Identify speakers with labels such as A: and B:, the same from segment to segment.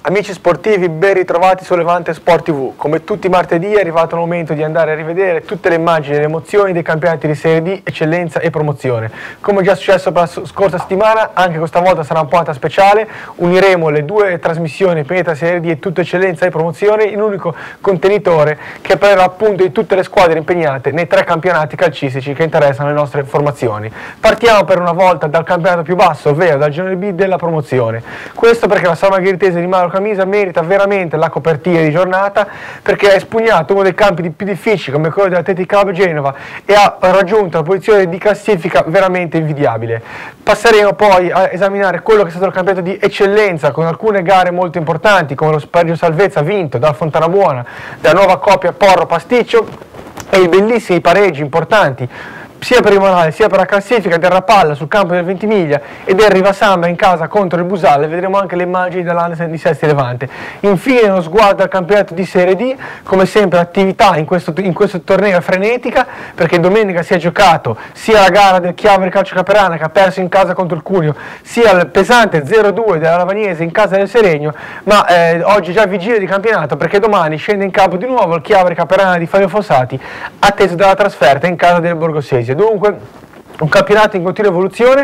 A: Amici sportivi, ben ritrovati su Levante Sport TV. Come tutti i martedì è arrivato il momento di andare a rivedere tutte le immagini e le emozioni dei campionati di Serie D, Eccellenza e Promozione. Come già successo per la scorsa settimana, anche questa volta sarà un puntata speciale. Uniremo le due trasmissioni Pianeta Serie D e tutto Eccellenza e Promozione in un unico contenitore che parlerà appunto di tutte le squadre impegnate nei tre campionati calcistici che interessano le nostre formazioni. Partiamo per una volta dal campionato più basso, ovvero dal girone B della Promozione. Questo perché la San Margheritese di Mauro Camisa merita veramente la copertina di giornata, perché ha espugnato uno dei campi più difficili come quello dell'Athletic Club Genova e ha raggiunto una posizione di classifica veramente invidiabile. Passeremo poi a esaminare quello che è stato il campionato di eccellenza con alcune gare molto importanti come lo spareggio salvezza vinto dal Fontanabuona, dalla nuova coppia Porro Pasticcio e i bellissimi pareggi importanti sia per il morale sia per la classifica del Rapalla sul campo del Ventimiglia e del Rivasamba in casa contro il Busalle. Vedremo anche le immagini dall'Andes di Sesti Levante. Infine uno sguardo al campionato di Serie D, come sempre attività in questo torneo frenetica, perché domenica si è giocato sia la gara del Chiavari Calcio Caperana che ha perso in casa contro il Cuneo, sia il pesante 0-2 della Lavagnese in casa del Seregno, ma oggi già vigilia di campionato perché domani scende in campo di nuovo il Chiavari Caperana di Fabio Fossati, atteso dalla trasferta in casa del Borgosesi. Dunque un campionato in continua evoluzione,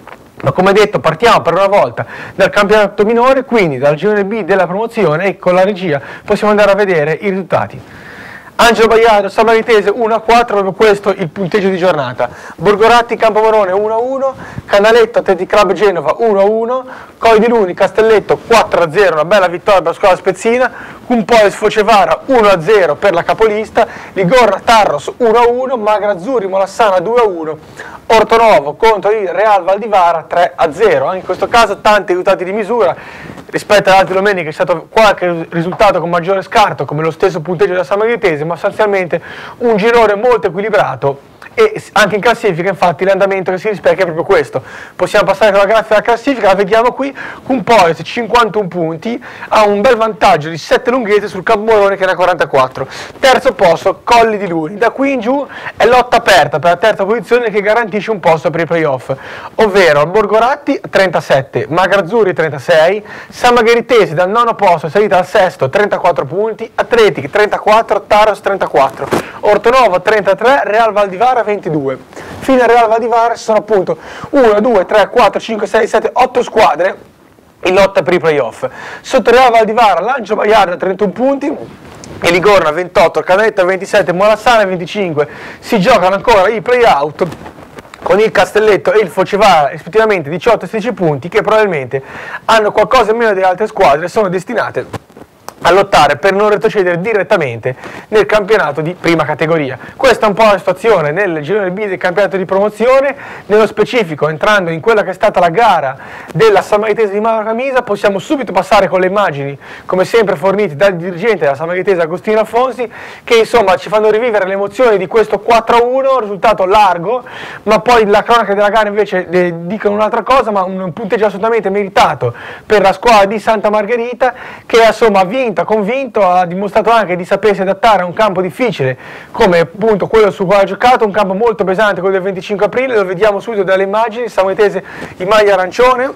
A: ma come detto partiamo per una volta dal campionato minore, quindi dal girone B della Promozione, e con la regia possiamo andare a vedere i risultati. Angelo Baiardo, San Maritese 1-4, proprio questo il punteggio di giornata. Borgoratti, Campomorone 1-1, Canaletto, Athletic Club Genova 1-1, Colli di Luni, Castelletto 4-0, una bella vittoria per la squadra spezzina, Cumpolis Focevara 1-0 per la capolista, Ligorna Tarros 1-1, Magra Azzurri Molassana 2-1, Ortonovo contro il Real Valdivara 3-0, anche in questo caso tanti risultati di misura. Rispetto alle altre domeniche c'è stato qualche risultato con maggiore scarto, come lo stesso punteggio della San Margheritese, ma sostanzialmente un girone molto equilibrato e anche in classifica infatti l'andamento che si rispecchia è proprio questo. Possiamo passare con la grafica della classifica, la vediamo qui, Cumpolis 51 punti, ha un bel vantaggio di 7 lunghezze sul Campomorone che ne ha 44. Terzo posto Colli di Luni, da qui in giù è lotta aperta per la terza posizione che garantisce un posto per i playoff, ovvero Borgoratti 37, Magrazzurri 36, San Margheritese dal nono posto è salita al sesto 34 punti, Atletic 34, Taros 34, Ortonovo 33, Real Valdivara 22. Fino al Real Valdivara ci sono appunto 1, 2, 3, 4, 5, 6, 7, 8 squadre in lotta per i playoff. Sotto Real Valdivara Lancio Baiardo 31 punti e Ligorna 28, Canetta 27, Molassana 25. Si giocano ancora i play-out con il Castelletto e il Focevara rispettivamente 18 e 16 punti, che probabilmente hanno qualcosa in meno delle altre squadre e sono destinate a lottare per non retrocedere direttamente nel campionato di prima categoria. Questa è un po' la situazione nel girone B del campionato di promozione. Nello specifico, entrando in quella che è stata la gara della San Maritese di Mauro Camisa, possiamo subito passare con le immagini, come sempre fornite dal dirigente della San Maritese Agostino Alfonsi, che insomma ci fanno rivivere le emozioni di questo 4-1, risultato largo, ma poi la cronaca della gara invece dicono un'altra cosa, ma un punteggio assolutamente meritato per la squadra di Santa Margherita, che insomma ha vinto, ha convinto, ha dimostrato anche di sapersi adattare a un campo difficile come appunto quello sul quale ha giocato, un campo molto pesante, quello del 25 aprile, lo vediamo subito dalle immagini. San Maritese in maglia arancione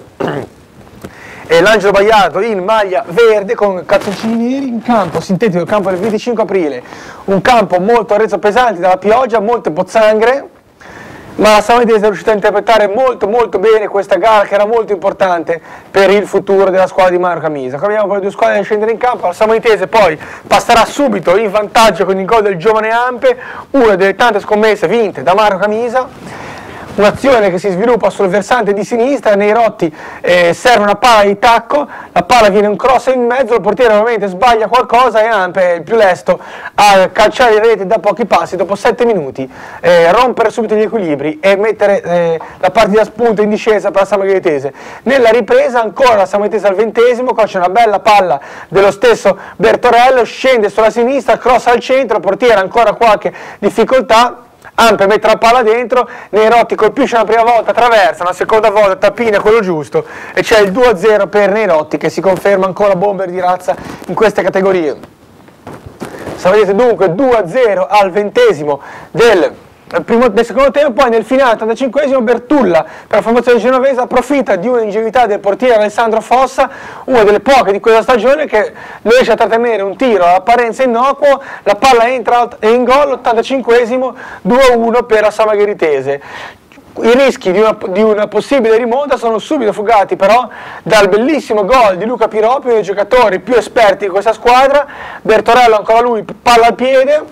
A: e l'Angelo Baiardo in maglia verde con calzoncini neri, in campo sintetico, il campo del 25 aprile, un campo molto a rezzo pesante dalla pioggia, molte pozzanghere, ma la San Maritese è riuscita a interpretare molto bene questa gara, che era molto importante per il futuro della squadra di Mauro Camisa. Come abbiamo poi le due squadre da scendere in campo, la San Maritese poi passerà subito in vantaggio con il gol del giovane Ampe, una delle tante scommesse vinte da Mauro Camisa. Un'azione che si sviluppa sul versante di sinistra, nei rotti serve una palla di tacco, la palla viene un cross in mezzo, il portiere ovviamente sbaglia qualcosa e Ampe è il più lesto a calciare le reti da pochi passi dopo 7 minuti, rompere subito gli equilibri e mettere la partita a spunto in discesa per la San Margheritese. Nella ripresa ancora la San Margheritese al 20°, qua c'è una bella palla dello stesso Bertorello, scende sulla sinistra, cross al centro, il portiere ancora qualche difficoltà, Ampe mette la palla dentro, Neirotti colpisce una prima volta, traversa, una seconda volta tapina quello giusto e c'è il 2-0 per Neirotti, che si conferma ancora bomber di razza in queste categorie. Sapete dunque 2-0 al 20° del del secondo tempo, poi nel finale, al 85esimo, Bertulla, per la formazione genovese, approfitta di un'ingenuità del portiere Alessandro Fossa, una delle poche di questa stagione, che non riesce a trattenere un tiro all'apparenza innocuo, la palla entra in gol, 85esimo, 2-1 per la Samagheritese. I rischi di una possibile rimonta sono subito fugati però dal bellissimo gol di Luca Piropi, uno dei giocatori più esperti di questa squadra. Bertorello, ancora lui, palla al piede,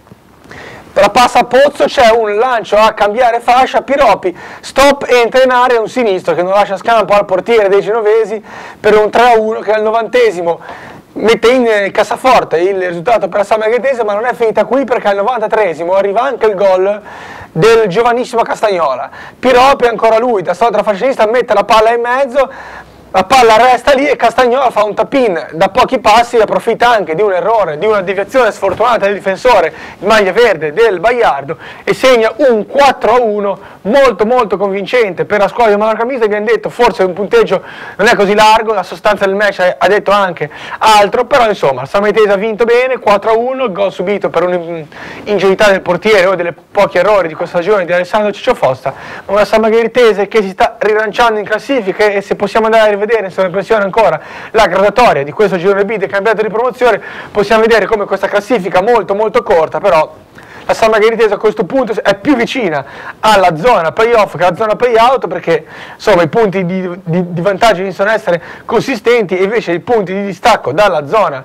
A: la passa a Pozzo, c'è un lancio a cambiare fascia, Piropi stop, entra in area, un sinistro che non lascia scampo al portiere dei genovesi per un 3-1 che al 90esimo mette in cassaforte il risultato per la Samagheritese, ma non è finita qui, perché al 93esimo arriva anche il gol del giovanissimo Castagnola. Piropi, ancora lui, da sotto la fascia sinistra, mette la palla in mezzo, la palla resta lì e Castagnola fa un tap-in da pochi passi, approfitta anche di un errore, di una deviazione sfortunata del difensore in maglia verde del Baiardo e segna un 4-1 molto convincente per la squadra di Mauro Camisa. Abbiamo detto forse un punteggio non è così largo, la sostanza del match ha detto anche altro, però insomma il Samagheritese ha vinto bene, 4-1, il gol subito per un'ingenuità del portiere o delle pochi errori di questa stagione di Alessandro Ciccio Fossa, una Samagheritese che si sta rilanciando in classifica, e se possiamo andare a vedere, se impressiona ancora, la graduatoria di questo girone B del campionato di promozione, possiamo vedere come questa classifica molto corta, però la Samagheritese a questo punto è più vicina alla zona playoff che alla zona playout, perché insomma i punti di vantaggio iniziano ad essere consistenti e invece i punti di distacco dalla zona,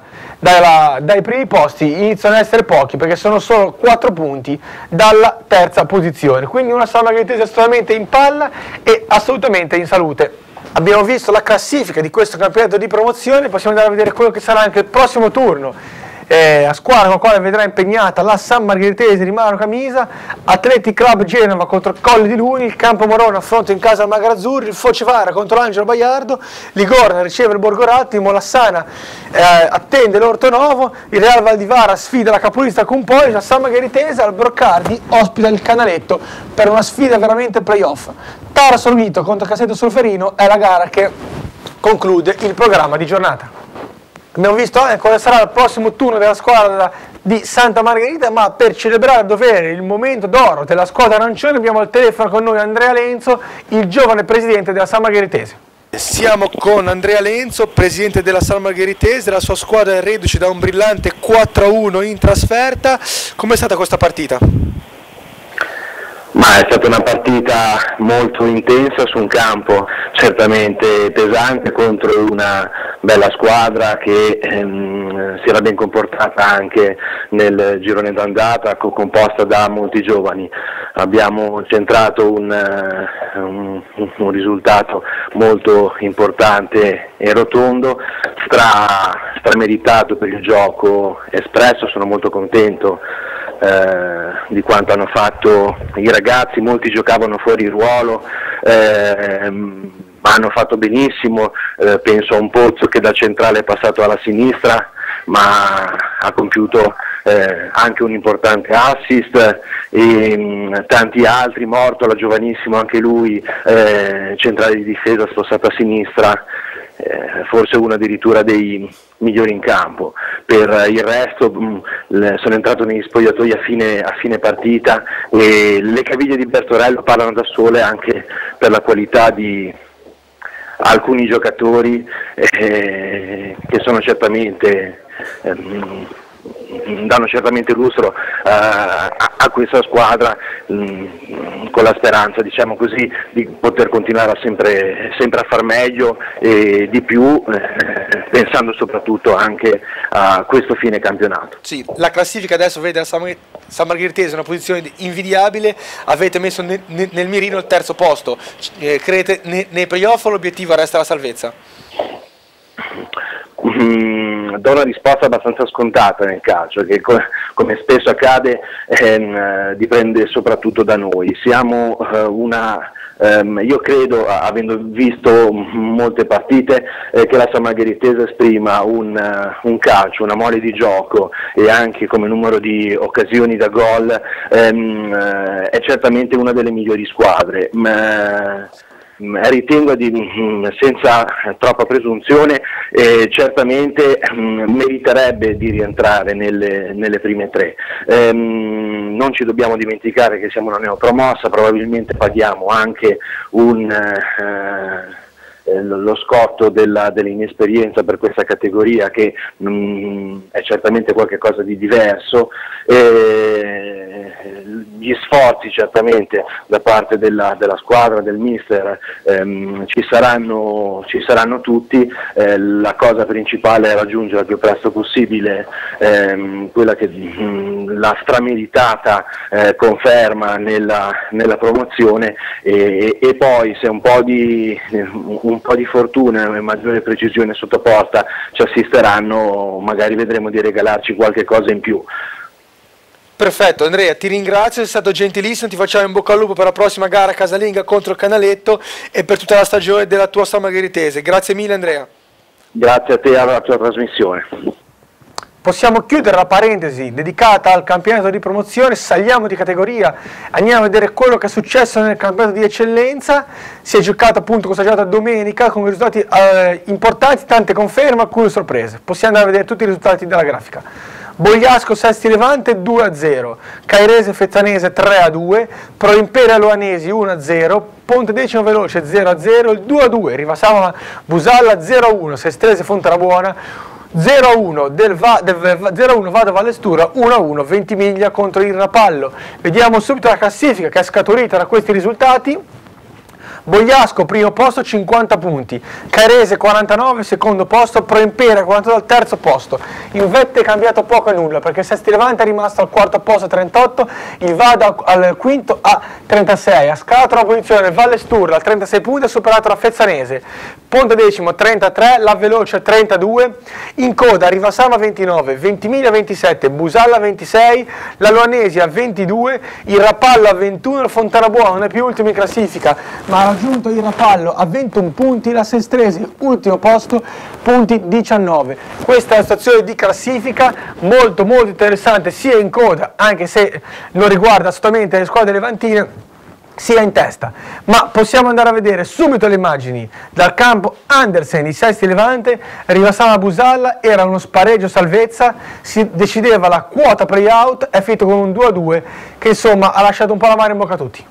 A: dai primi posti iniziano ad essere pochi, perché sono solo 4 punti dalla terza posizione. Quindi una Samagheritese assolutamente in palla e assolutamente in salute. Abbiamo visto la classifica di questo campionato di promozione, possiamo andare a vedere quello che sarà anche il prossimo turno. A squadra con la quale vedrà impegnata la Samagheritese di Mauro Camisa, Athletic Club Genova contro il Colle di Luni, il Campo Morone affronta in casa il Magarazzurri, il Focevara contro l'Angelo Baiardo, Ligorna riceve il Borgorattimo, Lassana attende l'Ortonovo, il Real Valdivara sfida la capolista Cumpoli, la Samagheritese al Broccardi ospita il Canaletto per una sfida veramente playoff. Tara Solvito contro Cassetto Solferino è la gara che conclude il programma di giornata. Abbiamo visto anche quale sarà il prossimo turno della squadra di Santa Margherita, ma per celebrare a dovere il momento d'oro della squadra arancione abbiamo al telefono con noi Andrea Lenzo, il giovane presidente della Samagheritese. Siamo con Andrea Lenzo, presidente della Samagheritese, la sua squadra è reduce da un brillante 4-1 in trasferta. Com'è stata questa partita?
B: Ma è stata una partita molto intensa su un campo certamente pesante contro una bella squadra che si era ben comportata anche nel girone d'andata, composta da molti giovani. Abbiamo centrato un risultato molto importante e rotondo, strameritato per il gioco espresso. Sono molto contento di quanto hanno fatto i ragazzi, molti giocavano fuori ruolo, ma hanno fatto benissimo. Penso a un Pozzo che da centrale è passato alla sinistra, ma ha compiuto anche un importante assist, e tanti altri, Mortola giovanissimo anche lui, centrale di difesa spostato a sinistra, forse uno addirittura dei migliori in campo. Per il resto sono entrato negli spogliatoi a fine partita e le caviglie di Bertorello parlano da sole, anche per la qualità di alcuni giocatori che sono certamente danno certamente lustro a questa squadra, con la speranza, diciamo così, di poter continuare sempre a far meglio e di più, pensando soprattutto anche a questo fine campionato.
A: Sì, la classifica adesso vede la San Margheritese in una posizione invidiabile, avete messo nel mirino il terzo posto, credete nei playoff o l'obiettivo resta la salvezza?
B: Do una risposta abbastanza scontata nel calcio, che come spesso accade dipende soprattutto da noi. Siamo io credo, avendo visto molte partite, che la Samagheritese esprima un calcio, una mole di gioco e anche come numero di occasioni da gol è certamente una delle migliori squadre. ritengo senza troppa presunzione, certamente meriterebbe di rientrare nelle prime tre. Non ci dobbiamo dimenticare che siamo una neopromossa, probabilmente paghiamo anche lo scotto dell'inesperienza per questa categoria, che è certamente qualcosa di diverso. Gli sforzi certamente da parte della squadra, del mister, ci saranno tutti. La cosa principale è raggiungere il più presto possibile quella che la strameritata conferma nella promozione, e poi se un po' di fortuna e maggiore precisione sotto porta ci assisteranno, magari vedremo di regalarci qualche cosa in più.
A: Perfetto Andrea, ti ringrazio, sei stato gentilissimo, ti facciamo in bocca al lupo per la prossima gara casalinga contro il Canaletto e per tutta la stagione della tua San Margheritese. Grazie mille Andrea.
B: Grazie a te e alla tua trasmissione.
A: Possiamo chiudere la parentesi dedicata al campionato di promozione, saliamo di categoria, andiamo a vedere quello che è successo nel campionato di eccellenza. Si è giocato appunto questa giornata domenica con risultati importanti, tante conferme, alcune sorprese. Possiamo andare a vedere tutti i risultati della grafica. Bogliasco Sesti Levante 2-0, Cairese Fezzanese 3-2, Pro Imperia Loanesi 1-0, Ponte Decimo Veloce 0-0, il 2-2 Rivasava Busalla 0-1, Sestrese Fontanabuona 0-1 Vado Vallestura, 1-1 Ventimiglia contro il Rapallo. Vediamo subito la classifica che è scaturita da questi risultati. Bogliasco primo posto 50 punti, Cairese 49 secondo posto, Pro Imperia 42 al terzo posto. In vette è cambiato poco e nulla perché Sesti Levante è rimasto al quarto posto a 38, il Vado al quinto a 36, ha scalato la posizione del Valle Sturla a 36 punti, ha superato la Fezzanese, Ponte Decimo 33, la Veloce 32, in coda Rivasava 29, Ventimiglia 27, Busalla 26, la Loanesi a 22, il Rapallo a 21, il Fontanabuona non è più ultimo in classifica ma ha raggiunto il Rapallo a 21 punti, la Sestresi ultimo posto, punti 19. Questa è la situazione di classifica molto interessante, sia in coda, anche se non riguarda assolutamente le squadre levantine, sia in testa. Ma possiamo andare a vedere subito le immagini dal campo Andersen di Sesti Levante. Rivasava Busalla, era uno spareggio salvezza, si decideva la quota play-out, è finito con un 2-2 che insomma ha lasciato un po' la mano in bocca a tutti.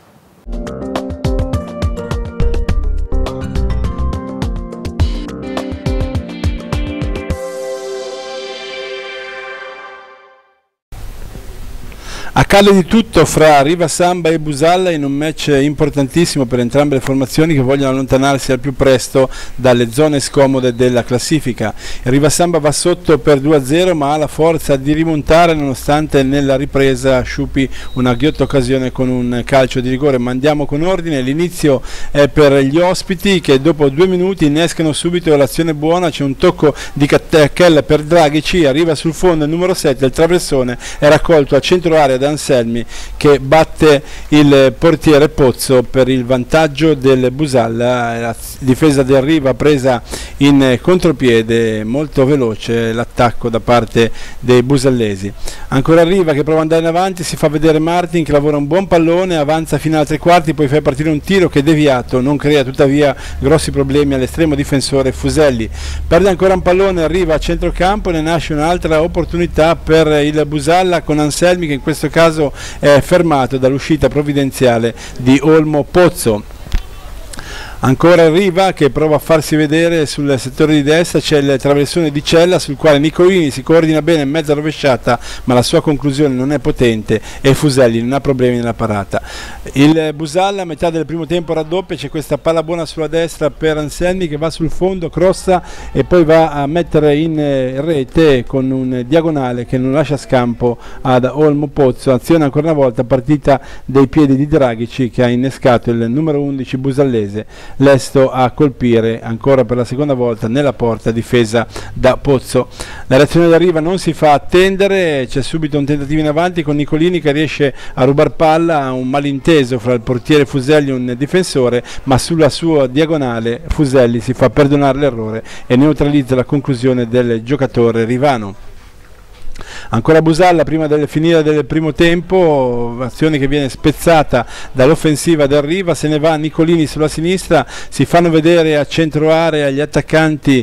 C: Accade di tutto fra Rivasamba e Busalla in un match importantissimo per entrambe le formazioni che vogliono allontanarsi al più presto dalle zone scomode della classifica. Rivasamba va sotto per 2-0 ma ha la forza di rimontare nonostante nella ripresa sciupi una ghiotta occasione con un calcio di rigore. Ma andiamo con ordine, l'inizio è per gli ospiti che dopo 2 minuti innescano subito l'azione buona, c'è un tocco di Cattecchella per Draghici, arriva sul fondo il numero 7, il traversone è raccolto a centro area da Anselmi che batte il portiere Pozzo per il vantaggio del Busalla. La difesa del Riva presa in contropiede, molto veloce l'attacco da parte dei busallesi. Ancora Riva che prova ad andare in avanti, si fa vedere Martin che lavora un buon pallone, avanza fino a 3 quarti, poi fa partire un tiro che deviato non crea tuttavia grossi problemi all'estremo difensore Fuselli. Perde ancora un pallone, arriva a centrocampo, ne nasce un'altra opportunità per il Busalla con Anselmi che in questo caso è fermato dall'uscita provvidenziale di Olmo Pozzo. Ancora Riva che prova a farsi vedere sul settore di destra, c'è il traversone di Cella sul quale Nicolini si coordina bene in mezza rovesciata ma la sua conclusione non è potente e Fuselli non ha problemi nella parata. Il Busalla a metà del primo tempo raddoppia, c'è questa palla buona sulla destra per Anselmi che va sul fondo, crossa e poi va a mettere in rete con un diagonale che non lascia scampo ad Olmo Pozzo. Azione ancora una volta partita dei piedi di Draghici che ha innescato il numero 11 busallese, lesto a colpire ancora per la seconda volta nella porta difesa da Pozzo. La reazione da Riva non si fa attendere, c'è subito un tentativo in avanti con Nicolini che riesce a rubar palla, un malinteso fra il portiere Fuselli e un difensore, ma sulla sua diagonale Fuselli si fa perdonare l'errore e neutralizza la conclusione del giocatore rivano. Ancora Busalla prima del finire del primo tempo, azione che viene spezzata dall'offensiva del Riva, se ne va Nicolini sulla sinistra, si fanno vedere a centro area gli attaccanti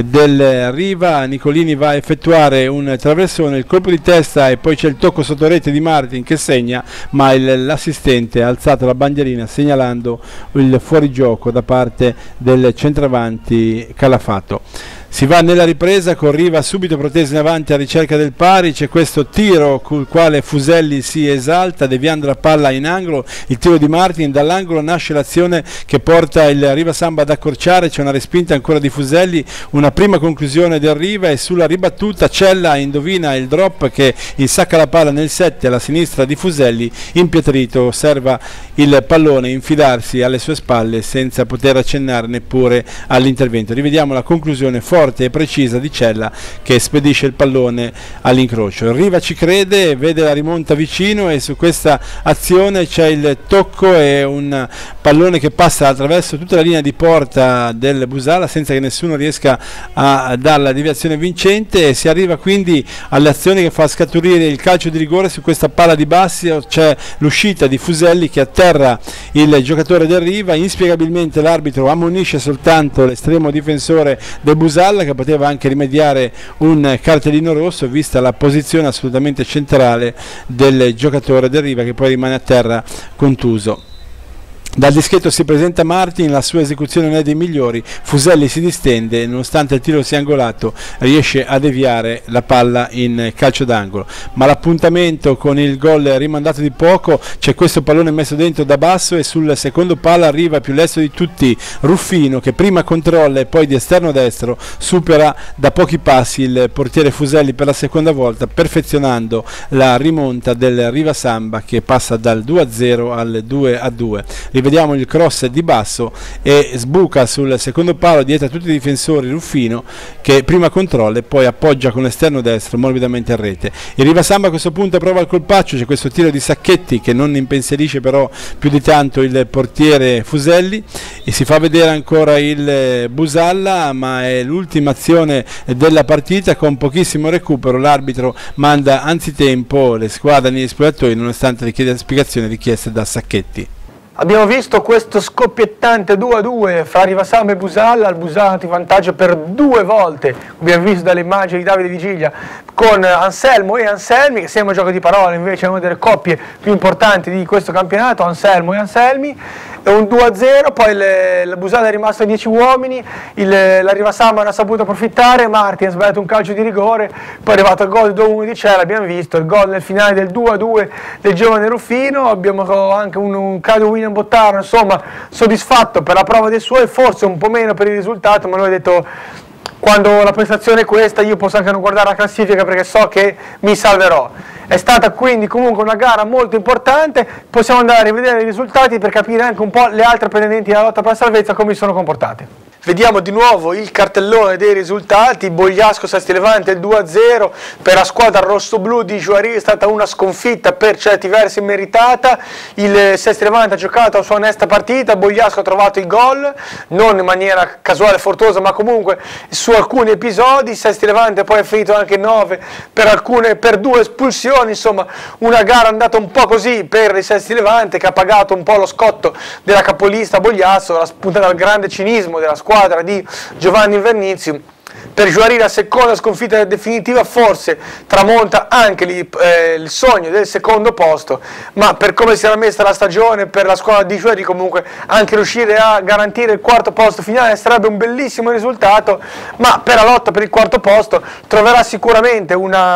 C: del Riva, Nicolini va a effettuare un traversone, il colpo di testa e poi c'è il tocco sotto rete di Martin che segna, ma l'assistente ha alzato la bandierina segnalando il fuorigioco da parte del centravanti Calafato. Si va nella ripresa con Riva subito proteso in avanti a ricerca del pari, c'è questo tiro col quale Fuselli si esalta deviando la palla in angolo, il tiro di Martin, dall'angolo nasce l'azione che porta il Riva Samba ad accorciare, c'è una respinta ancora di Fuselli, una prima conclusione del Riva e sulla ribattuta Cella indovina il drop che insacca la palla nel 7 alla sinistra di Fuselli, impietrito osserva il pallone infilarsi alle sue spalle senza poter accennare neppure all'intervento. Rivediamo la conclusione forte e precisa di Cella che spedisce il pallone all'incrocio. Riva ci crede, vede la rimonta vicino e su questa azione c'è il tocco e un pallone che passa attraverso tutta la linea di porta del Busalla senza che nessuno riesca a dare la deviazione vincente e si arriva quindi all'azione che fa scaturire il calcio di rigore. Su questa palla di Bassio c'è l'uscita di Fuselli che atterra il giocatore del Riva, inspiegabilmente l'arbitro ammonisce soltanto l'estremo difensore del Busalla che poteva anche rimediare un cartellino rosso vista la posizione assolutamente centrale del giocatore del Riva che poi rimane a terra contuso. Dal dischetto si presenta Martin, la sua esecuzione non è dei migliori, Fuselli si distende e nonostante il tiro sia angolato riesce a deviare la palla in calcio d'angolo, ma l'appuntamento con il gol rimandato di poco, c'è questo pallone messo dentro da basso e sul secondo palo arriva più lesto di tutti Ruffino che prima controlla e poi di esterno destro supera da pochi passi il portiere Fuselli per la seconda volta, perfezionando la rimonta del Riva Samba che passa dal 2-0 al 2-2. Vediamo il cross di basso e sbuca sul secondo palo dietro a tutti i difensori Ruffino che prima controlla e poi appoggia con l'esterno destro morbidamente a rete. Il Riva Samba a questo punto prova il colpaccio, c'è questo tiro di Sacchetti che non impensierisce però più di tanto il portiere Fuselli e si fa vedere ancora il Busalla, ma è l'ultima azione della partita con pochissimo recupero, l'arbitro manda anzitempo le squadre negli spogliatoi nonostante le spiegazioni richieste da Sacchetti.
A: Abbiamo visto questo scoppiettante 2-2 fra Riva Samba e Busalla, il Busalla in vantaggio per 2 volte, abbiamo visto dalle immagini di Davide Vigilia, con Anselmo e Anselmi, che sembra un gioco di parole, invece è una delle coppie più importanti di questo campionato, Anselmo e Anselmi, è un 2-0, poi il Busalla è rimasto a 10 uomini, la Riva Samba non ha saputo approfittare, Martin ha sbagliato un calcio di rigore, poi è arrivato il gol 2-1 di Cella, abbiamo visto il gol nel finale del 2-2 del giovane Ruffino, abbiamo anche un caso William Bottaro, insomma soddisfatto per la prova dei suoi, forse un po' meno per il risultato, ma lui ha detto quando la prestazione è questa io posso anche non guardare la classifica perché so che mi salverò. È stata quindi comunque una gara molto importante, possiamo andare a rivedere i risultati per capire anche un po' le altre pretendenti alla lotta per la salvezza come si sono comportate. Vediamo di nuovo il cartellone dei risultati, Bogliasco Sesti Levante il 2-0, per la squadra rossoblu di Juari è stata una sconfitta per certi versi meritata, il Sesti Levante ha giocato la sua onesta partita, Bogliasco ha trovato i gol, non in maniera casuale e fortuosa ma comunque su alcuni episodi, Sesti Levante poi è finito anche in 9 per 2 espulsioni, insomma una gara andata un po' così per il Sesti Levante che ha pagato un po' lo scotto della capolista Bogliasco, la spuntata al grande cinismo della squadra di Giovanni Vernizzi. Per Juari la seconda sconfitta definitiva forse tramonta anche il sogno del secondo posto, ma per come si era messa la stagione per la squadra di Juari comunque anche riuscire a garantire il quarto posto finale sarebbe un bellissimo risultato, ma per la lotta per il quarto posto troverà sicuramente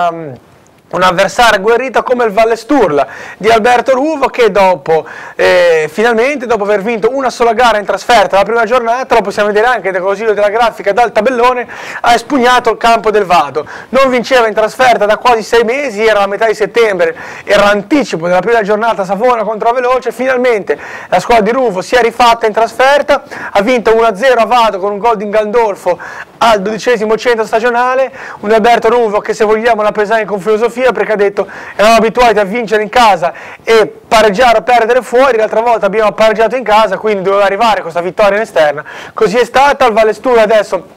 A: un avversario agguerrito come il Valle Sturla di Alberto Ruvo che finalmente dopo aver vinto una sola gara in trasferta la prima giornata, lo possiamo vedere anche dal consiglio della grafica dal tabellone, ha espugnato il campo del Vado, non vinceva in trasferta da quasi 6 mesi, era la metà di settembre, era l'anticipo della prima giornata Savona contro Veloce, finalmente la squadra di Ruvo si è rifatta in trasferta, ha vinto 1-0 a Vado con un gol di Gandolfo al 12° centro stagionale, un Alberto Ruvo che se vogliamo l'ha presa con filosofia perché ha detto eravamo abituati a vincere in casa e pareggiare o perdere fuori, l'altra volta abbiamo pareggiato in casa quindi doveva arrivare questa vittoria in esterna, così è stata, il Valle Sturla adesso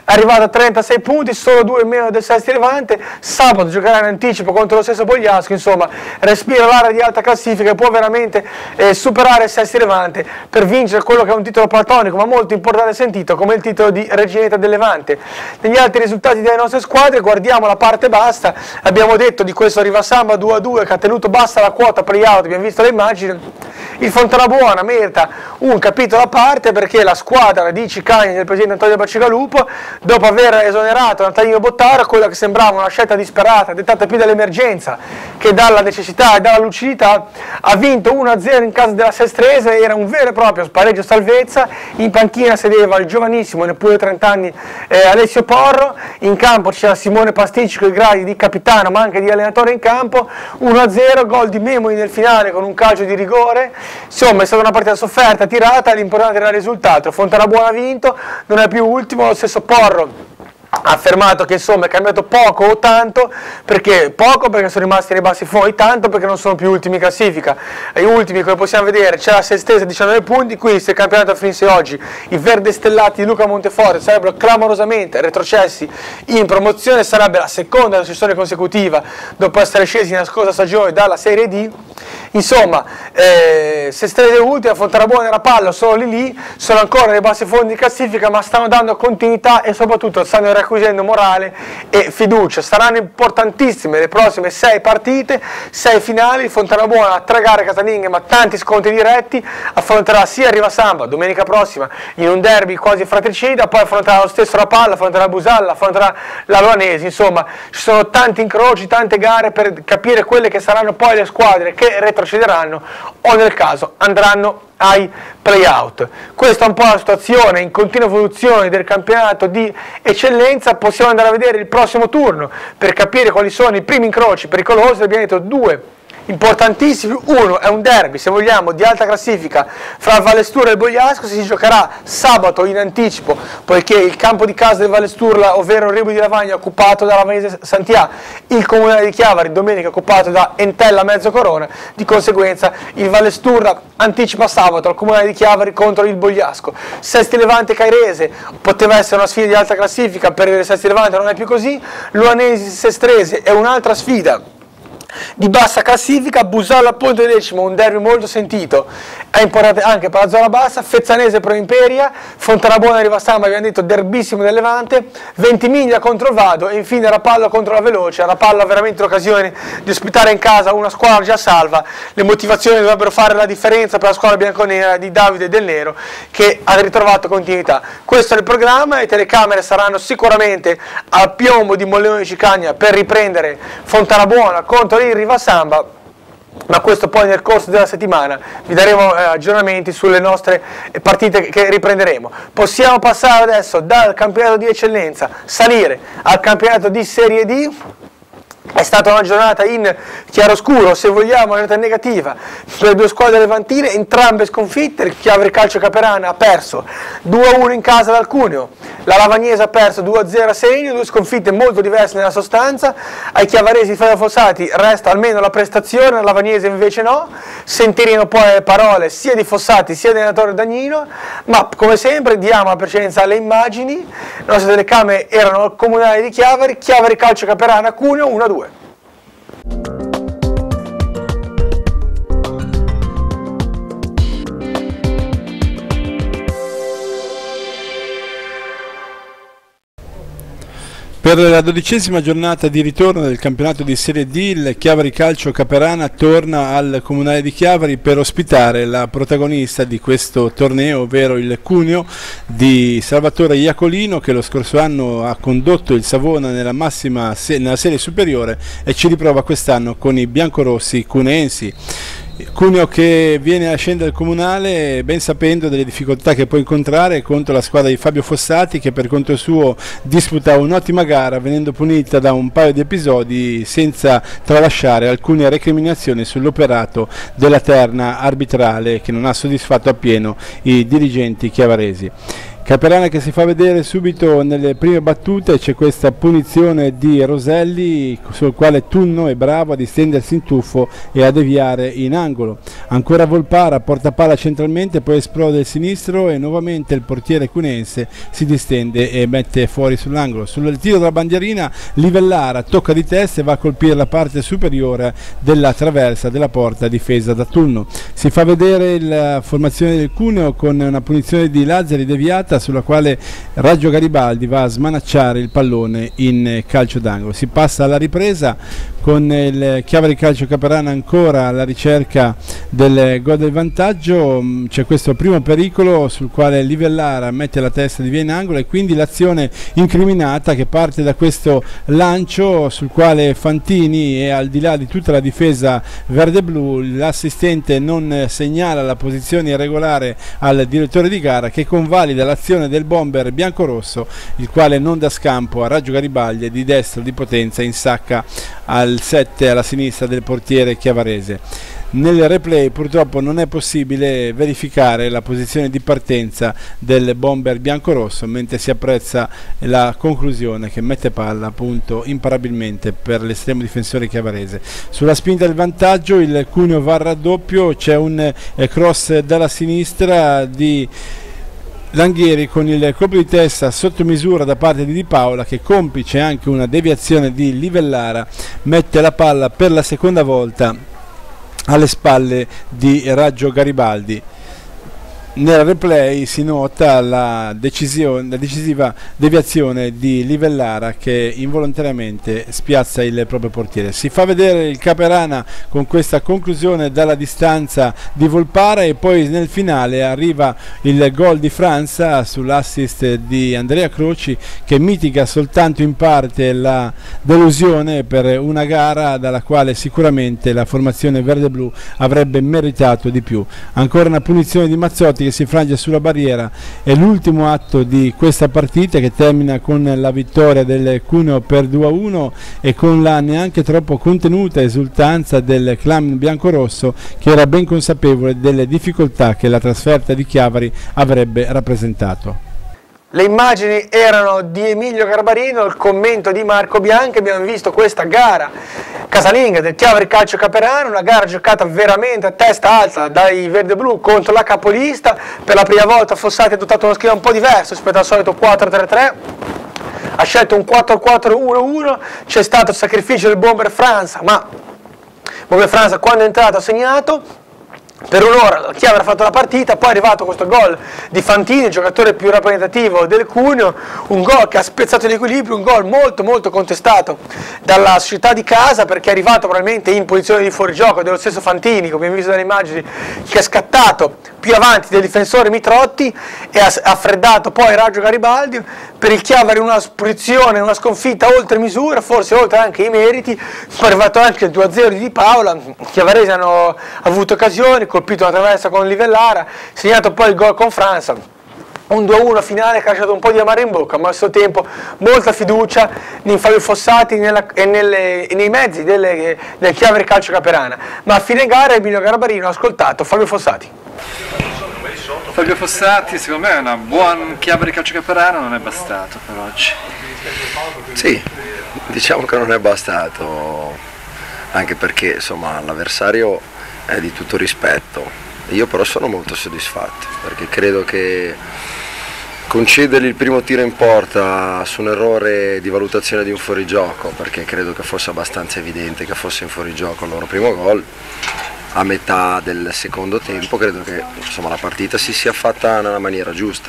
A: è arrivato a 36 punti, solo 2 in meno del Sestri Levante. Sabato giocherà in anticipo contro lo stesso Bogliasco, insomma respira l'area di alta classifica e può veramente superare il Sestri Levante per vincere quello che è un titolo platonico ma molto importante e sentito come il titolo di Regineta del Levante. Negli altri risultati delle nostre squadre guardiamo la parte bassa, abbiamo detto di questo Rivasamba 2-2 che ha tenuto bassa la quota playout, abbiamo visto le immagini. Il Fontanabuona merita un capitolo a parte perché la squadra di Cicagni del presidente Antonio Bacigalupo, dopo aver esonerato Natalino Bottaro, quella che sembrava una scelta disperata, dettata più dall'emergenza che dalla necessità e dalla lucidità, ha vinto 1-0 in casa della Sestrese. Era un vero e proprio spareggio salvezza. In panchina sedeva il giovanissimo, neppure 30 anni, Alessio Porro. In campo c'era Simone Pasticci con i gradi di capitano ma anche di allenatore in campo. 1-0, gol di Memoli nel finale con un calcio di rigore. Insomma è stata una partita sofferta, tirata, l'importante era il risultato. Fontanabuona ha vinto, non è più ultimo. Lo stesso Porro ha affermato che insomma è cambiato poco o tanto, perché sono rimasti nei bassi fondi, tanto perché non sono più ultimi in classifica. Gli ultimi, come possiamo vedere, c'è la Sestese 19 punti, quindi se il campionato finisse oggi i Verde Stellati di Luca Monteforte sarebbero clamorosamente retrocessi in promozione, sarebbe la seconda retrocessione consecutiva dopo essere scesi nella scorsa stagione dalla Serie D. Insomma, Sestrese ultima, Fontanabuona e Rapallo sono lì, sono ancora nei bassi fondi di classifica, ma stanno dando continuità e soprattutto stanno acquisendo morale e fiducia. Saranno importantissime le prossime 6 partite, 6 finali. Fontanabuona ha 3 gare casalinghe ma tanti scontri diretti, affronterà sia Rivasamba domenica prossima in un derby quasi fratricida, poi affronterà lo stesso Rapallo, affronterà Busalla, affronterà la Loanesi. Insomma ci sono tanti incroci, tante gare per capire quelle che saranno poi le squadre che retrocederanno o nel caso andranno ai play-out. Questa è un po' la situazione in continua evoluzione del campionato di eccellenza. Possiamo andare a vedere il prossimo turno per capire quali sono i primi incroci pericolosi. Abbiamo detto 2 importantissimi. Uno è un derby, se vogliamo, di alta classifica fra il Vallesturla e il Bogliasco, si giocherà sabato in anticipo poiché il campo di casa del Vallesturla, ovvero il Ribu di Lavagna, è occupato da Lavagnese Santià, il Comunale di Chiavari domenica è occupato da Entella Mezzocorona, di conseguenza il Vallesturla anticipa sabato al Comunale di Chiavari contro il Bogliasco. Sesti Levante Cairese poteva essere una sfida di alta classifica, per il Sesti Levante non è più così. Luanesi Sestrese è un'altra sfida di bassa classifica. Busalla Ponte Decimo, un derby molto sentito, è importante anche per la zona bassa. Fezzanese Pro Imperia, Fontanabuona e Rivasamba, abbiamo detto derbissimo del Levante. Ventimiglia contro il Vado e infine Rapallo contro la Veloce. Rapallo ha veramente l'occasione di ospitare in casa una squadra già salva. Le motivazioni dovrebbero fare la differenza per la squadra bianconera di Davide Del Nero, che ha ritrovato continuità. Questo è il programma, le telecamere saranno sicuramente al piombo di Molleone di Cicagna per riprendere Fontanabuona contro il Rivasamba, ma questo poi nel corso della settimana vi daremo aggiornamenti sulle nostre partite che riprenderemo. Possiamo passare adesso dal campionato di eccellenza, salire al campionato di Serie D. È stata una giornata in chiaroscuro, se vogliamo, una giornata negativa per le 2 squadre levantine, entrambe sconfitte. Il Chiavari Calcio Caperana ha perso 2-1 in casa dal Cuneo, la Lavagnese ha perso 2-0 a Serenio, 2 sconfitte molto diverse nella sostanza. Ai chiavaresi di Fede Fossati resta almeno la prestazione, la Lavagnese invece no. Sentiremo poi le parole sia di Fossati sia dell'allenatore Dagnino, ma come sempre diamo la precedenza alle immagini. Le nostre telecamere erano al Comunale di Chiavari, Chiavari Calcio Caperana Cuneo 1-2.
C: Per la 12ª giornata di ritorno del campionato di Serie D, il Chiavari Calcio Caperana torna al Comunale di Chiavari per ospitare la protagonista di questo torneo, ovvero il Cuneo di Salvatore Iacolino, che lo scorso anno ha condotto il Savona nella serie superiore e ci riprova quest'anno con i biancorossi cuneensi. Cuneo che viene a scendere al Comunale ben sapendo delle difficoltà che può incontrare contro la squadra di Fabio Fossati, che per conto suo disputa un'ottima gara venendo punita da un paio di episodi senza tralasciare alcune recriminazioni sull'operato della terna arbitrale che non ha soddisfatto appieno i dirigenti chiavaresi. Caperana che si fa vedere subito nelle prime battute, c'è questa punizione di Roselli sul quale Tunno è bravo a distendersi in tuffo e a deviare in angolo. Ancora Volpara, porta palla centralmente, poi esplode il sinistro e nuovamente il portiere cunense si distende e mette fuori sull'angolo. Sul tiro della bandierina Livellara tocca di testa e va a colpire la parte superiore della traversa della porta difesa da Tunno. Si fa vedere la formazione del Cuneo con una punizione di Lazzari deviata sulla quale Raggio Garibaldi va a smanacciare il pallone in calcio d'angolo. Si passa alla ripresa con il Chiavari Calcio Caperana ancora alla ricerca del gol del vantaggio. C'è questo primo pericolo sul quale Livellara mette la testa di via in angolo e quindi l'azione incriminata che parte da questo lancio sul quale Fantini è al di là di tutta la difesa verde-blu. L'assistente non segnala la posizione irregolare al direttore di gara che convalida l'azione del bomber biancorosso, il quale non dà scampo a Raggio Garibaldi e di destra di potenza insacca al 7 alla sinistra del portiere chiavarese. Nel replay purtroppo non è possibile verificare la posizione di partenza del bomber biancorosso, mentre si apprezza la conclusione che mette palla appunto imparabilmente per l'estremo difensore chiavarese. Sulla spinta del vantaggio il Cuneo va al raddoppio, c'è un cross dalla sinistra di Langhieri con il colpo di testa sotto misura da parte di Di Paola che, complice anche una deviazione di Livellara, mette la palla per la seconda volta alle spalle di Raggio Garibaldi. Nel replay si nota la decisiva deviazione di Livellara che involontariamente spiazza il proprio portiere. Si fa vedere il Caperana con questa conclusione dalla distanza di Volpara e poi nel finale arriva il gol di Franza sull'assist di Andrea Croci che mitiga soltanto in parte la delusione per una gara dalla quale sicuramente la formazione verde-blu avrebbe meritato di più. Ancora una punizione di Mazzotti che si infrange sulla barriera. È l'ultimo atto di questa partita che termina con la vittoria del Cuneo per 2-1 e con la neanche troppo contenuta esultanza del clan biancorosso che era ben consapevole delle difficoltà che la trasferta di Chiavari avrebbe rappresentato.
A: Le immagini erano di Emilio Garbarino, il commento di Marco Bianchi. Abbiamo visto questa gara casalinga del Chiavari Calcio Caperana, una gara giocata veramente a testa alta dai verde-blu contro la capolista. Per la prima volta Fossati ha adottato uno schema un po' diverso rispetto al solito 4-3-3, ha scelto un 4-4-1-1, c'è stato il sacrificio del bomber Franza, ma bomber Franza quando è entrato ha segnato. Per un'ora Chiavari ha fatto la partita, poi è arrivato questo gol di Fantini, il giocatore più rappresentativo del Cuneo, un gol che ha spezzato l'equilibrio, un gol molto contestato dalla società di casa perché è arrivato probabilmente in posizione di fuorigioco dello stesso Fantini, come abbiamo visto dalle immagini, che è scattato più avanti del difensore Mitrotti e ha freddato poi Raggio Garibaldi. Per il Chiavari una posizione, una sconfitta oltre misura, forse oltre anche i meriti. Poi è arrivato anche il 2-0 di Di Paola, i chiavaresi hanno avuto occasioni, colpito una traversa con Livellara, segnato poi il gol con Franza, un 2-1 finale che ha lasciato un po' di amaro in bocca, ma al suo tempo molta fiducia in Fabio Fossati e nei mezzi del Chiavari Calcio Caperana. Ma a fine gara Emilio Garbarino ha ascoltato Fabio Fossati.
D: Fabio Fossati, secondo me è una buon Chiavari Calcio Caperana, non è bastato per oggi.
E: Sì, diciamo che non è bastato, anche perché insomma l'avversario è di tutto rispetto. Io però sono molto soddisfatto perché credo che concedergli il primo tiro in porta su un errore di valutazione di un fuorigioco, perché credo che fosse abbastanza evidente che fosse in fuorigioco il loro primo gol, a metà del secondo tempo credo che insomma, la partita si sia fatta nella maniera giusta.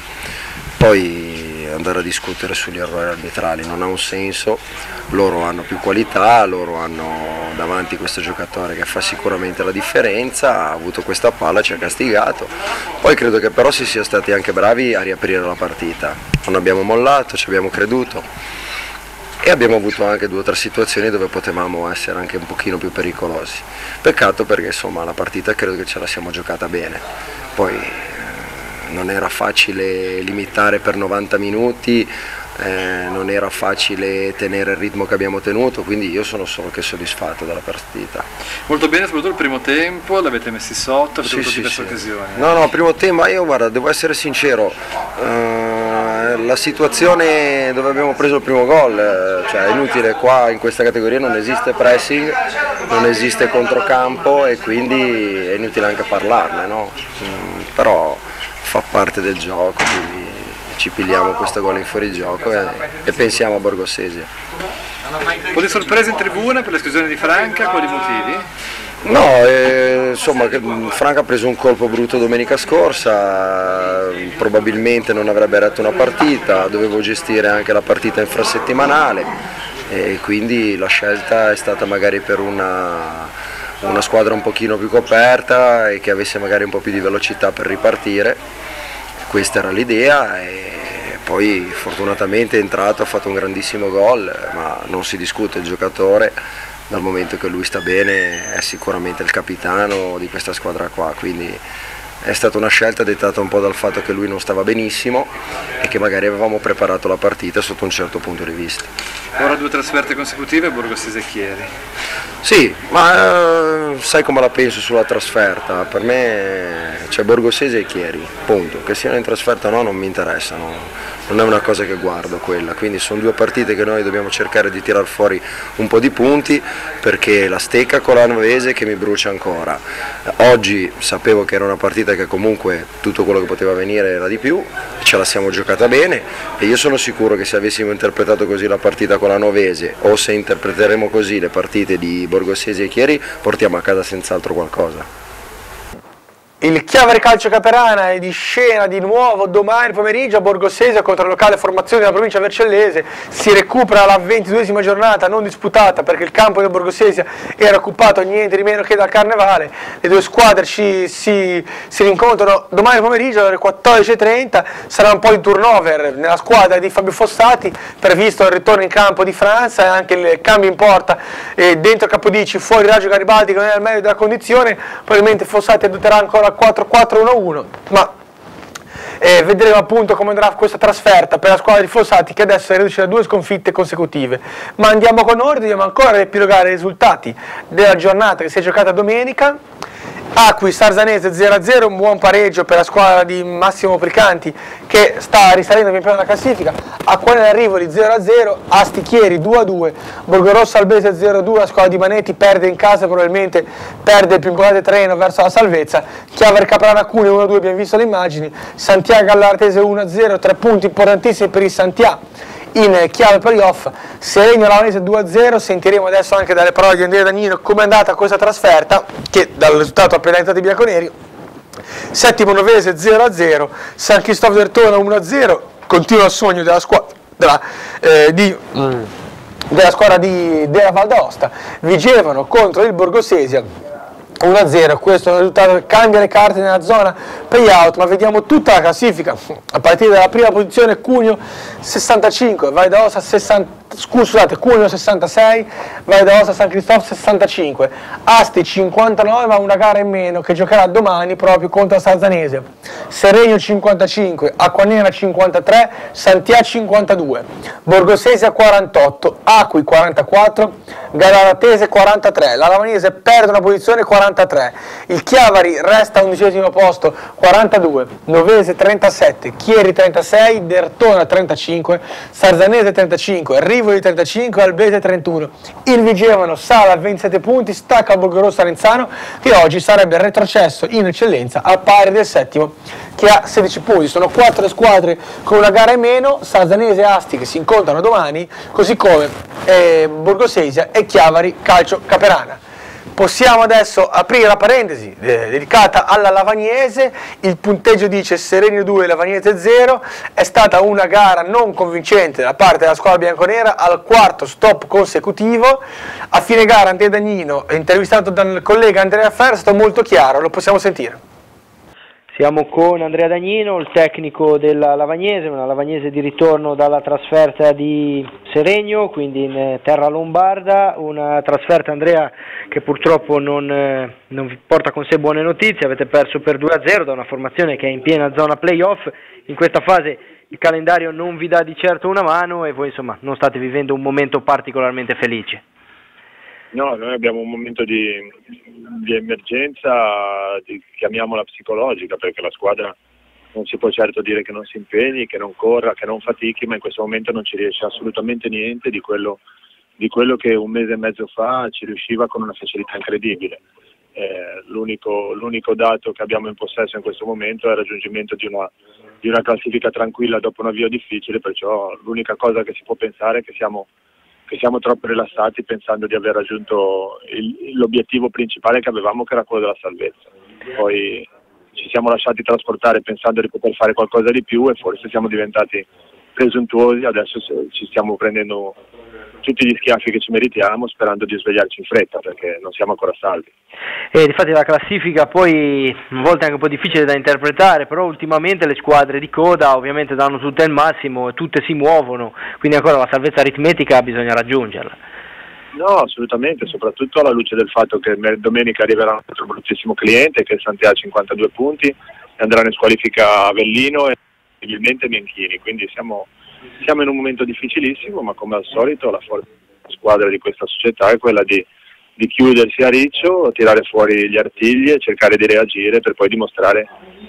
E: Poi andare a discutere sugli errori arbitrali non ha un senso, loro hanno più qualità, loro hanno davanti questo giocatore che fa sicuramente la differenza, ha avuto questa palla, ci ha castigato, poi credo che però si sia stati anche bravi a riaprire la partita, non abbiamo mollato, ci abbiamo creduto e abbiamo avuto anche 2 o 3 situazioni dove potevamo essere anche un pochino più pericolosi. Peccato perché insomma la partita credo che ce la siamo giocata bene, poi non era facile limitare per 90 minuti non era facile tenere il ritmo che abbiamo tenuto, quindi io sono solo che soddisfatto della partita.
D: Molto bene, soprattutto il primo tempo, l'avete messi sotto, avete avuto diverse occasioni.
E: No, primo tempo, io guarda, devo essere sincero, la situazione dove abbiamo preso il primo gol, cioè è inutile, qua in questa categoria non esiste pressing, non esiste controcampo e quindi è inutile anche parlarne, no? Però fa parte del gioco, quindi ci pigliamo questo gol in fuorigioco e pensiamo a Borgosesia.
D: Un po' di sorprese in tribuna per l'esclusione di Franca, quali motivi?
E: No, insomma Franca ha preso un colpo brutto domenica scorsa, probabilmente non avrebbe retto una partita, dovevo gestire anche la partita infrasettimanale e quindi la scelta è stata magari per una squadra un pochino più coperta e che avesse magari un po' più di velocità per ripartire. Questa era l'idea e poi fortunatamente è entrato, ha fatto un grandissimo gol, ma non si discute, il giocatore dal momento che lui sta bene è sicuramente il capitano di questa squadra qua, quindi è stata una scelta dettata un po' dal fatto che lui non stava benissimo e che magari avevamo preparato la partita sotto un certo punto di vista.
D: Ora 2 trasferte consecutive, Borgosesia e Chieri.
E: Sì, ma sai come la penso sulla trasferta? Per me c'è Borgosesia e Chieri, punto. Che siano in trasferta o no non mi interessano, non è una cosa che guardo quella, quindi sono 2 partite che noi dobbiamo cercare di tirar fuori un po' di punti perché la stecca con la Novese che mi brucia ancora. Oggi sapevo che era una partita che comunque tutto quello che poteva venire era di più, ce la siamo giocata bene e io sono sicuro che se avessimo interpretato così la partita con la Novese o se interpreteremo così le partite di Borgosesia e Chieri portiamo a casa senz'altro qualcosa.
A: Il Chiavari Calcio Caperana è di scena di nuovo domani pomeriggio a Borgosesia contro la locale formazione della provincia vercellese. Si recupera la 22esima giornata non disputata perché il campo del Borgosesia era occupato niente di meno che dal Carnevale. Le 2 squadre si rincontrano domani pomeriggio alle 14:30. Sarà un po' di turnover nella squadra di Fabio Fossati, previsto il ritorno in campo di Franza e anche il cambio in porta dentro Capodici, fuori Raggio Garibaldi che non è al meglio della condizione. Probabilmente Fossati adotterà ancora 4-4-1-1, ma vedremo appunto come andrà questa trasferta per la squadra di Fossati che adesso è riduce da 2 sconfitte consecutive. Ma andiamo con ordine, dobbiamo ancora riepilogare i risultati della giornata che si è giocata domenica. Acqui Sarzanese 0-0, un buon pareggio per la squadra di Massimo Pricanti che sta risalendo pian piano la classifica. Acquanella Rivoli 0-0, Asti Chieri 2-2, Borgorosso Albese 0-2, la squadra di Manetti perde in casa, probabilmente perde il più importante terreno verso la salvezza. Chiavari Caprana Cuneo 1-2, abbiamo visto le immagini. Santiago Gallartese 1-0, 3 punti importantissimi per il Santiago in chiave playoff. Seregno Lavanese 2-0, sentiremo adesso anche dalle parole di Andrea Dagnino come è andata questa trasferta, che dal risultato appena entrato di bianconeri. Settimo Novese 0-0, San Cristoforo d'Ertona 1-0, continua il sogno della squadra della Val d'Aosta. Vigevano contro il Borgosesia 1-0, questo è un risultato che cambia le carte nella zona playout, ma vediamo tutta la classifica a partire dalla prima posizione. Cuneo 65, Valle d'Aosta 66, Valle d'Aosta San Cristoforo 65, Asti 59 ma una gara in meno che giocherà domani proprio contro la Sarzanese. Seregno 55, Acquanera 53, Santiago 52, Borgosesia 48, Acqui 44, Gallartese 43, la Lavanese perde una posizione 43, il Chiavari resta a 11° posto 42, Novese 37, Chieri 36, Dertona 35, Sarzanese 35, Rivoli 35, Albese 31, il Vigevano sale a 27 punti, stacca il Borgorosso Arenzano che oggi sarebbe retrocesso in eccellenza al pari del settimo che ha 16 punti. Sono 4 squadre con una gara in meno, Sarzanese e Asti che si incontrano domani, così come Borgosesia e Chiavari Calcio Caperana. Possiamo adesso aprire la parentesi dedicata alla Lavagnese. Il punteggio dice Seregno 2, Lavagnese 0, è stata una gara non convincente da parte della squadra bianconera al 4° stop consecutivo. A fine gara Andrea Dagnino, intervistato dal collega Andrea Ferro, è stato molto chiaro, lo possiamo sentire.
F: Siamo con Andrea Dagnino, il tecnico della Lavagnese, una Lavagnese di ritorno dalla trasferta di Seregno, quindi in terra lombarda, una trasferta, Andrea, che purtroppo non porta con sé buone notizie. Avete perso per 2-0 da una formazione che è in piena zona playoff. In questa fase il calendario non vi dà di certo una mano e voi insomma non state vivendo un momento particolarmente felice.
G: No, noi abbiamo un momento di emergenza, chiamiamola psicologica, perché la squadra non si può certo dire che non si impegni, che non corra, che non fatichi, ma in questo momento non ci riesce assolutamente niente di quello che un mese e mezzo fa ci riusciva con una facilità incredibile. L'unico dato che abbiamo in possesso in questo momento è il raggiungimento di una classifica tranquilla dopo un avvio difficile, perciò l'unica cosa che si può pensare è che siamo troppo rilassati pensando di aver raggiunto l'obiettivo principale che avevamo, che era quello della salvezza. Poi ci siamo lasciati trasportare pensando di poter fare qualcosa di più e forse siamo diventati presuntuosi, adesso ci stiamo prendendo tutti gli schiaffi che ci meritiamo sperando di svegliarci in fretta perché non siamo ancora salvi.
F: E difatti la classifica poi a volte è anche un po' difficile da interpretare, però ultimamente le squadre di coda ovviamente danno tutte il massimo e tutte si muovono, quindi ancora la salvezza aritmetica bisogna raggiungerla.
G: No, assolutamente, soprattutto alla luce del fatto che domenica arriverà un altro bruttissimo cliente che è Santiago a 52 punti e andrà in squalifica Avellino e possibilmente Bianchini, quindi siamo in un momento difficilissimo, ma come al solito la forza della squadra di questa società è quella di chiudersi a riccio, tirare fuori gli artigli e cercare di reagire per poi dimostrare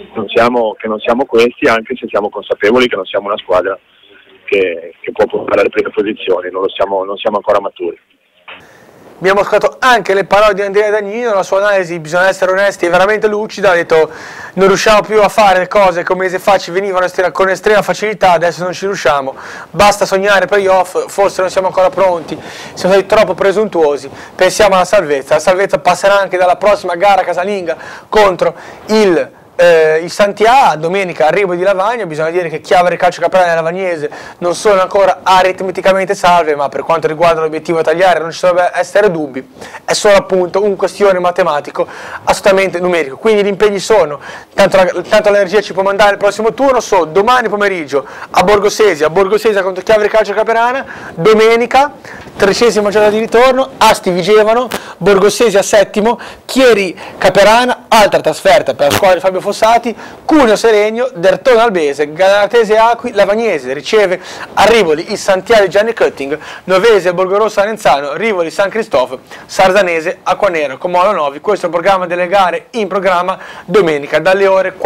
G: che non siamo questi, anche se siamo consapevoli che non siamo una squadra che può portare alle prime posizioni, non siamo ancora maturi.
A: Abbiamo ascoltato anche le parole di Andrea Dagnino, la sua analisi, bisogna essere onesti e veramente lucida, ha detto non riusciamo più a fare le cose che un mese fa ci venivano con estrema facilità, adesso non ci riusciamo, basta sognare playoff, forse non siamo ancora pronti, siamo stati troppo presuntuosi, pensiamo alla salvezza, la salvezza passerà anche dalla prossima gara casalinga contro il Santiago, domenica arrivo di Lavagna. Bisogna dire che Chiavari Calcio Caprana e Lavagnese non sono ancora aritmeticamente salve, ma per quanto riguarda l'obiettivo a tagliare non ci dovrebbe essere dubbi, è solo appunto un questione matematico assolutamente numerico, quindi gli impegni sono, tanto l'energia ci può mandare il prossimo turno, sono domani pomeriggio a Borgosesia contro Chiavari Calcio Caprana, domenica 13ª giornata di ritorno, Asti Vigevano, Borgosesia settimo, Chieri Caperana, altra trasferta per la squadra di Fabio Fossati, Cuneo Seregno, Dertone Albese, Galatese Acqui, Lavagnese riceve a Rivoli il Santiago di Gianni Cutting, Novese Borgorosso Arenzano, Rivoli San Cristoforo, Sarzanese Acquanero, Comolo Novi. Questo è il programma delle gare in programma domenica dalle ore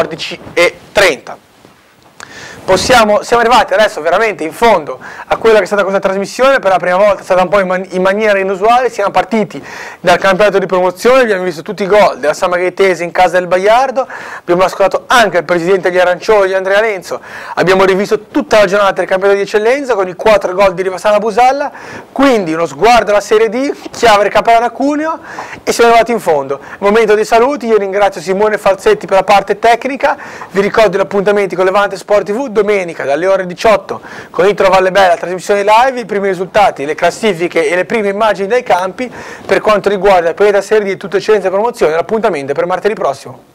A: 14:30. Siamo arrivati adesso veramente in fondo a quella che è stata questa trasmissione, per la prima volta è stata un po' in maniera inusuale, siamo partiti dal campionato di promozione, abbiamo visto tutti i gol della San Margheritese in casa del Baiardo, abbiamo ascoltato anche il presidente degli Arancioni Andrea Lenzo, abbiamo rivisto tutta la giornata del campionato di eccellenza con i 4 gol di Rivassana Busalla, quindi uno sguardo alla Serie D, Chiavari Caprana Cuneo e siamo arrivati in fondo. Momento dei saluti, io ringrazio Simone Falzetti per la parte tecnica, vi ricordo gli appuntamenti con Levante Sport TV domenica dalle ore 18 con Intro Valle Bella, trasmissione live, i primi risultati, le classifiche e le prime immagini dai campi per quanto riguarda il pianeta Serie D e tutte eccellenze e promozioni. L'appuntamento è per martedì prossimo.